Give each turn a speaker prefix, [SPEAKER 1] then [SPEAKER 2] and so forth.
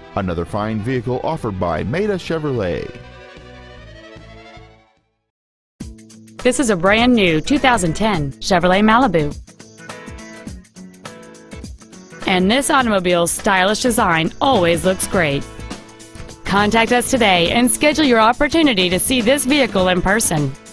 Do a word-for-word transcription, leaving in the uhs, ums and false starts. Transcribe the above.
[SPEAKER 1] Another fine vehicle offered by Maita Chevrolet.
[SPEAKER 2] This is a brand new two thousand ten Chevrolet Malibu. And this automobile's stylish design always looks great. Contact us today and schedule your opportunity to see this vehicle in person.